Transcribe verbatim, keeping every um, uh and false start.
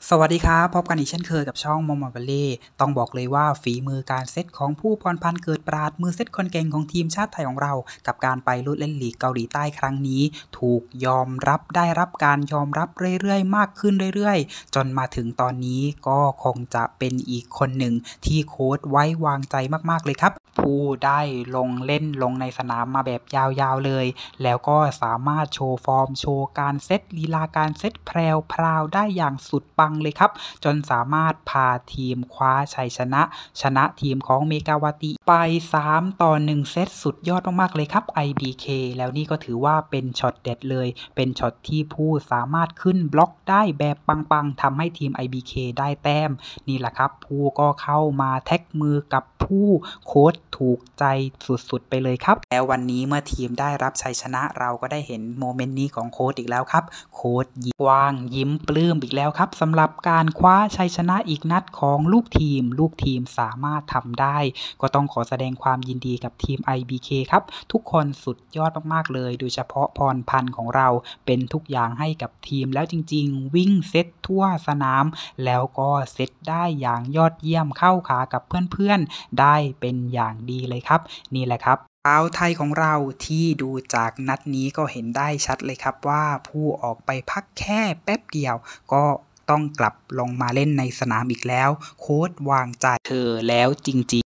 สวัสดีครับพบกันอีกเช่นเคยกับช่องมอมอบัลเล่ต้องบอกเลยว่าฝีมือการเซตของผู้พรพันธ์เกิดปราดมือเซตคนเก่งของทีมชาติไทยของเรากับการไปลุ้นเล่นลีกเกาหลีใต้ครั้งนี้ถูกยอมรับได้รับการยอมรับเรื่อยๆมากขึ้นเรื่อยๆจนมาถึงตอนนี้ก็คงจะเป็นอีกคนหนึ่งที่โค้ชไว้วางใจมากๆเลยครับผู้ได้ลงเล่นลงในสนามมาแบบยาวๆเลยแล้วก็สามารถโชว์ฟอร์มโชว์การเซตลีลาการเซตแพรวๆได้อย่างสุดปังเลยครับจนสามารถพาทีมคว้าชัยชนะชนะทีมของเมกาวาติไปสามต่อหนึ่งเซตสุดยอดมากๆเลยครับ ไอ บี เค แล้วนี่ก็ถือว่าเป็นช็อตเด็ดเลยเป็นช็อตที่ผู้สามารถขึ้นบล็อกได้แบบปังๆทำให้ทีม ไอ บี เค ได้แต้มนี่แหละครับผู้ก็เข้ามาแท็กมือกับผู้โค้ชถูกใจสุดๆไปเลยครับแล้ววันนี้เมื่อทีมได้รับชัยชนะเราก็ได้เห็นโมเมนต์นี้ของโค้ชอีกแล้วครับโค้ชยิ้มกว้างยิ้มปลื้มอีกแล้วครับสำหรับการคว้าชัยชนะอีกนัดของลูกทีมลูกทีมสามารถทำได้ก็ต้องขอแสดงความยินดีกับทีม ไอ บี เค ครับทุกคนสุดยอดมากๆเลยโดยเฉพาะพรพันธ์ของเราเป็นทุกอย่างให้กับทีมแล้วจริงๆวิ่งเซตทั่วสนามแล้วก็เซตได้อย่างยอดเยี่ยมเข้าขากับเพื่อนๆได้เป็นอย่างดีเลยครับนี่แหละครับชาวไทยของเราที่ดูจากนัดนี้ก็เห็นได้ชัดเลยครับว่าผู้ออกไปพักแค่แป๊บเดียวก็ต้องกลับลงมาเล่นในสนามอีกแล้วโค้ชวางใจเธอแล้วจริงๆ